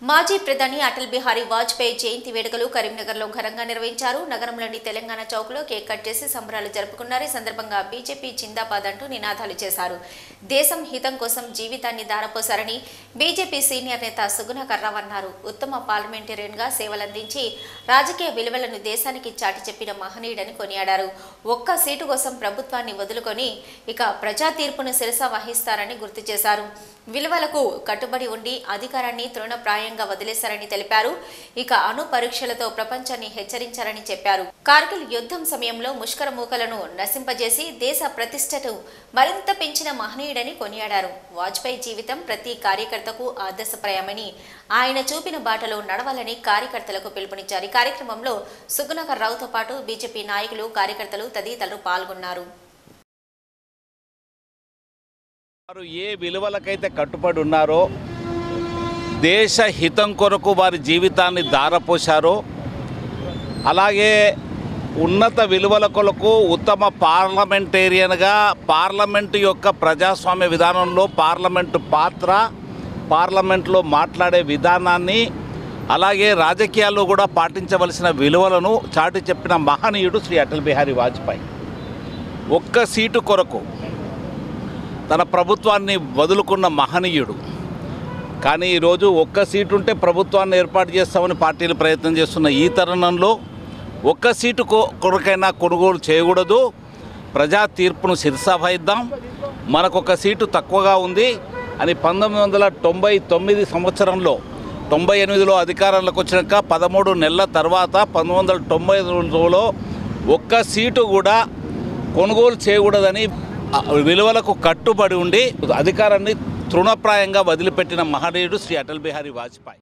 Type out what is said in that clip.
మాజీ ప్రధాని అటల్ బిహారీ వాజ్పేయి జయంతి వేడుకలు కరీంనగర్లో ఘనంగా నిర్వహించారు. నగరంలోని తెలంగాణ చౌక్లో కేక్ కట్ చేసి సంబరాలు జరుపుకున్నారు. ఈ సందర్భంగా బీజేపీ జిందాబాద్ అంటూ నినాదాలు చేశారు. దేశం హితం కోసం జీవితాన్ని దారపోశారని బీజేపీ సీనియర్ నేత సుగుణాకర్ రావు అన్నారు. ఉత్తమ పార్లమెంటేరియన్గా సేవలందించి రాజకీయ విలువలను దేశానికి చాటి చెప్పిన మహనీయుడని కొనియాడారు. ఒక్క సీటు కోసం ప్రభుత్వాన్ని వదులుకొని ఇక ప్రజా తీర్పును శిరస వహిస్తారని గుర్తు చేశారు. విలువలకు కట్టుబడి ఉండి అధికారాన్ని తృణప్రాయంగా వదిలేశారని తెలిపారు. ఇక అణు పరీక్షలతో ప్రపంచాన్ని హెచ్చరించారని చెప్పారు. కార్గిల్ యుద్ధం సమయంలో ముష్కర మూకలను నశింపజేసి దేశ ప్రతిష్టను మరింత పెంచిన మహనీయుడని కొనియాడారు. వాజ్పేయి జీవితం ప్రతి కార్యకర్తకు ఆదర్శప్రాయమని ఆయన చూపిన బాటలో నడవాలని కార్యకర్తలకు పిలుపునిచ్చారు. ఈ కార్యక్రమంలో సుగుణాకర్ రావుతో పాటు బీజేపీ నాయకులు, కార్యకర్తలు తదితరులు పాల్గొన్నారు. వారు ఏ విలువలకైతే కట్టుబడి ఉన్నారో, దేశ హితం కొరకు వారి జీవితాన్ని దారపోశారో, అలాగే ఉన్నత విలువల కొరకు ఉత్తమ పార్లమెంటేరియన్గా పార్లమెంటు యొక్క ప్రజాస్వామ్య విధానంలో పార్లమెంటు పాత్ర, పార్లమెంట్లో మాట్లాడే విధానాన్ని, అలాగే రాజకీయాల్లో కూడా పాటించవలసిన విలువలను చాటి చెప్పిన మహనీయుడు శ్రీ అటల్ బిహారీ వాజ్పేయి. ఒక్క సీటు కొరకు తన ప్రభుత్వాన్ని వదులుకున్న మహనీయుడు. కానీ ఈరోజు ఒక్క సీటు ఉంటే ప్రభుత్వాన్ని ఏర్పాటు చేస్తామని పార్టీలు ప్రయత్నం చేస్తున్న ఈ తరుణంలో ఒక్క సీటు కొరకైనా కొనుగోలు చేయకూడదు, ప్రజా తీర్పును శిరసావహిద్దాం, మనకొక సీటు తక్కువగా ఉంది అని 1999 సంవత్సరంలో 98లో అధికారంలోకి వచ్చినాక 13 నెలల తర్వాత 1999లో ఒక్క సీటు కూడా కొనుగోలు చేయకూడదని విలువలకు కట్టుబడి ఉండి అధికారాన్ని తృణప్రాయంగా వదిలిపెట్టిన మహనీయుడు శ్రీ అటల్ బిహారీ వాజ్పేయి.